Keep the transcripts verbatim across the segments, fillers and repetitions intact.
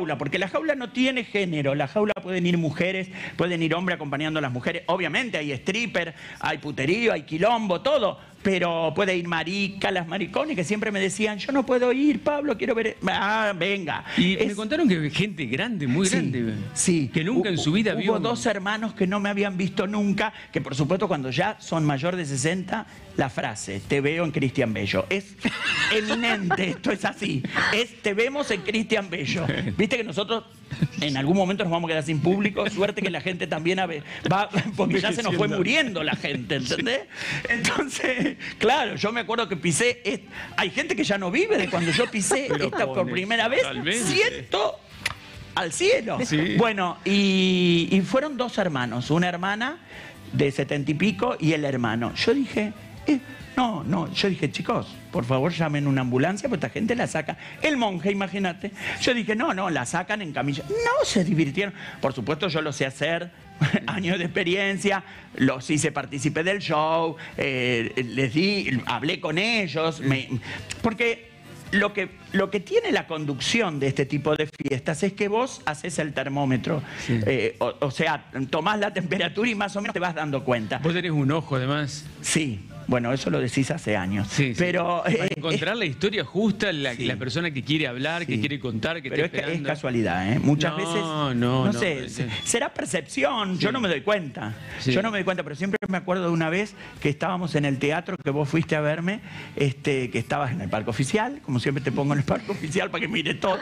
jaula, porque la jaula no tiene género. La jaula pueden ir mujeres, pueden ir hombres acompañando a las mujeres. Obviamente hay stripper, hay puterío, hay quilombo, todo. Pero puede ir marica, las maricones que siempre me decían, yo no puedo ir, Pablo, quiero ver... Ah, venga. Y es... me contaron que gente grande, muy sí, grande, sí. que nunca en su vida Hubo vio... Hubo dos hermanos que no me habían visto nunca, que por supuesto cuando ya son mayor de sesenta, la frase, te veo en Cristian Bello. Es eminente, esto es así. Es, te vemos en Cristian Bello. Viste que nosotros en algún momento nos vamos a quedar sin público, suerte que la gente también va, porque ya se nos fue muriendo la gente, ¿entendés? Entonces, claro, yo me acuerdo que pisé, es, hay gente que ya no vive de cuando yo pisé Pero esta por pones, primera vez, totalmente. siento al cielo. Sí. Bueno, y, y fueron dos hermanos, una hermana de setenta y pico y el hermano. Yo dije, eh, no, no, yo dije, chicos, por favor llamen una ambulancia, porque esta gente la saca. El monje, imagínate. Yo dije, no, no, la sacan en camilla. No, se divirtieron. Por supuesto, yo lo sé hacer, años de experiencia, los hice partícipe del show, eh, les di, hablé con ellos, me, porque... Lo que, lo que tiene la conducción de este tipo de fiestas es que vos haces el termómetro. Sí. Eh, o, o sea, tomás la temperatura y más o menos te vas dando cuenta. Vos tenés un ojo, además. Sí. Bueno, eso lo decís hace años. Sí, sí. Pero, Para eh, encontrar eh, la historia justa, la, sí. la persona que quiere hablar, sí. que quiere contar, que Pero está es, que esperando. es casualidad, ¿eh? Muchas no, veces, no, no, no sé, no, se, será percepción, sí. Yo no me doy cuenta. Sí. Yo no me doy cuenta, pero siempre me acuerdo de una vez que estábamos en el teatro, que vos fuiste a verme, este, que estabas en el Parque Oficial, como siempre te pongo en el Parque Oficial para que mire todo,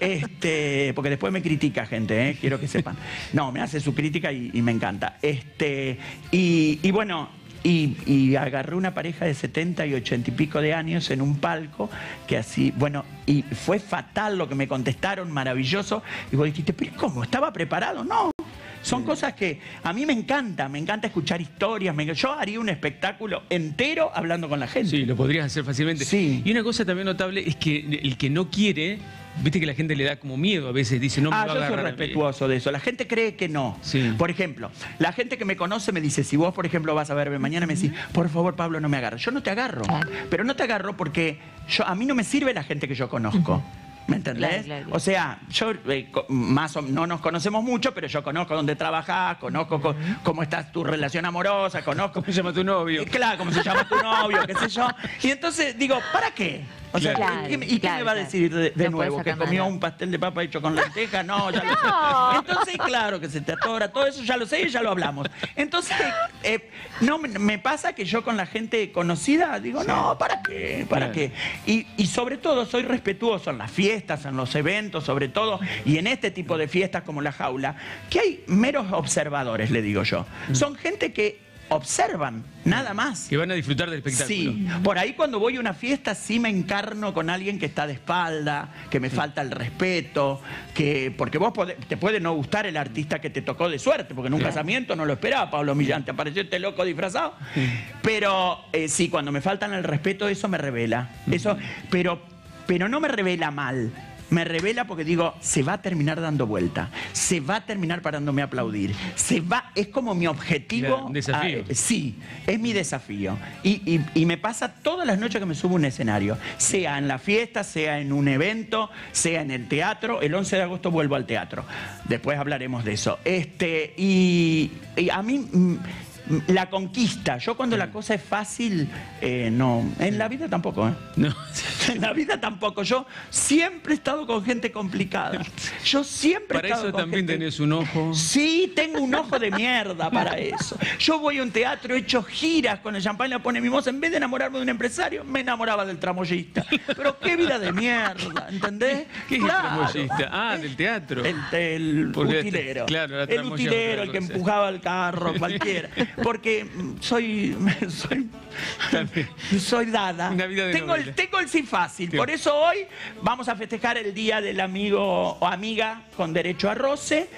este, porque después me critica gente, ¿eh? Quiero que sepan. No, me hace su crítica y, y me encanta. Este, y, y bueno... Y, y agarré una pareja de setenta y ochenta y pico de años en un palco que así, bueno, y fue fatal lo que me contestaron, maravilloso. Y vos dijiste, pero ¿cómo? ¿Estaba preparado? No. Son cosas que a mí me encanta, me encanta escuchar historias. Me, yo haría un espectáculo entero hablando con la gente. Sí, lo podrías hacer fácilmente. Sí. Y una cosa también notable es que el que no quiere, viste que la gente le da como miedo a veces, dice, no me ah, va a yo agarrar. soy respetuoso de eso. La gente cree que no. Sí. Por ejemplo, la gente que me conoce me dice, si vos, por ejemplo, vas a verme mañana, me decís, por favor, Pablo, no me agarres. Yo no te agarro. Pero no te agarro porque yo, a mí no me sirve la gente que yo conozco. ¿Me entendés? Claro, claro, claro. O sea, yo eh, más o, no nos conocemos mucho, pero yo conozco dónde trabajás, conozco co, cómo está tu relación amorosa, conozco... ¿Cómo se llama tu novio? Eh, claro, cómo se llama tu novio, qué sé yo. Y entonces digo, ¿para qué? O sea, Claro, ¿y, qué, y claro, qué me va a claro. decir de, de No nuevo? puedes ¿Que sacar comió nada. un pastel de papa hecho con lenteja? No, ya lo No. sé. Entonces, claro que se te atora, todo eso ya lo sé y ya lo hablamos. Entonces, eh, no me, me pasa que yo con la gente conocida digo, no, ¿para qué? ¿Para Claro. qué? Y, y sobre todo soy respetuoso en las fiestas, en los eventos, sobre todo, y en este tipo de fiestas como la jaula, que hay meros observadores, le digo yo. Son gente que observan, nada más. Que van a disfrutar del espectáculo. Sí, por ahí cuando voy a una fiesta sí me encarno con alguien que está de espalda, que me falta el respeto, que porque vos podés, te puede no gustar el artista que te tocó de suerte, porque en un Sí. casamiento no lo esperaba Pablo Millán, te apareció este loco disfrazado. Sí. Pero eh, sí, cuando me faltan el respeto eso me revela. Eso, pero, pero no me revela mal. Me revela porque digo, se va a terminar dando vuelta, se va a terminar parándome a aplaudir, se va, es como mi objetivo. Claro, un desafío. a- sí, es mi desafío. Y, y, y me pasa todas las noches que me subo a un escenario, sea en la fiesta, sea en un evento, sea en el teatro. El once de agosto vuelvo al teatro. Después hablaremos de eso. Este, y, y a mí... mm, la conquista. Yo cuando la cosa es fácil, eh, no. En la vida tampoco, ¿eh? No. En la vida tampoco. Yo siempre he estado con gente complicada. Yo siempre Para he estado eso con también gente... tenés un ojo. Sí, tengo un ojo de mierda para eso. Yo voy a un teatro, he hecho giras con el champán, la pone mimosa. En vez de enamorarme de un empresario, me enamoraba del tramoyista. Pero qué vida de mierda, ¿entendés? ¿Qué es Claro. el tramoyista? Ah, del teatro. El, el Porque utilero. claro, la el tramoya es utilero, otra el que cosa. empujaba el carro, cualquiera. Porque mm, soy, soy, También. soy dada. Una vida de tengo, novela. el, tengo el sí fácil. Sí. Por eso hoy vamos a festejar el día del amigo o amiga con derecho a roce.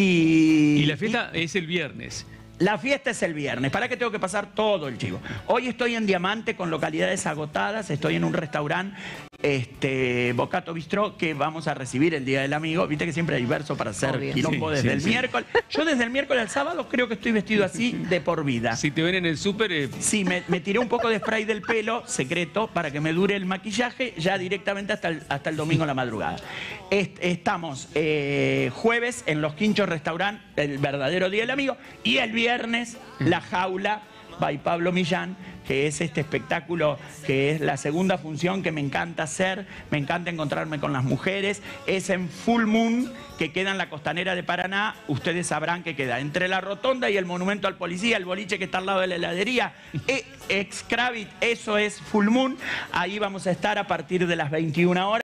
Y, Y la fiesta es el viernes. la fiesta es el viernes. ¿Para qué tengo que pasar todo el chivo? Hoy estoy en Diamante con localidades agotadas. Estoy en un restaurante este, Bocato Bistró, que vamos a recibir el Día del Amigo. Viste que siempre hay verso para hacer Obvio. quilombo Sí, desde sí, el sí. miércoles. Yo desde el miércoles al sábado creo que estoy vestido así de por vida. Si te ven en el súper, eh, Sí, me, me tiré un poco de spray del pelo, secreto, para que me dure el maquillaje ya directamente hasta el, hasta el domingo en la madrugada. Est- estamos eh, jueves en Los Quinchos Restaurant, el verdadero Día del Amigo, y el viernes, La Jaula, by Pablo Millán, que es este espectáculo que es la segunda función que me encanta hacer, me encanta encontrarme con las mujeres, es en Full Moon, que queda en la costanera de Paraná. Ustedes sabrán que queda entre la rotonda y el monumento al policía, el boliche que está al lado de la heladería, e, ex Kravitz, eso es Full Moon. Ahí vamos a estar a partir de las veintiuna horas.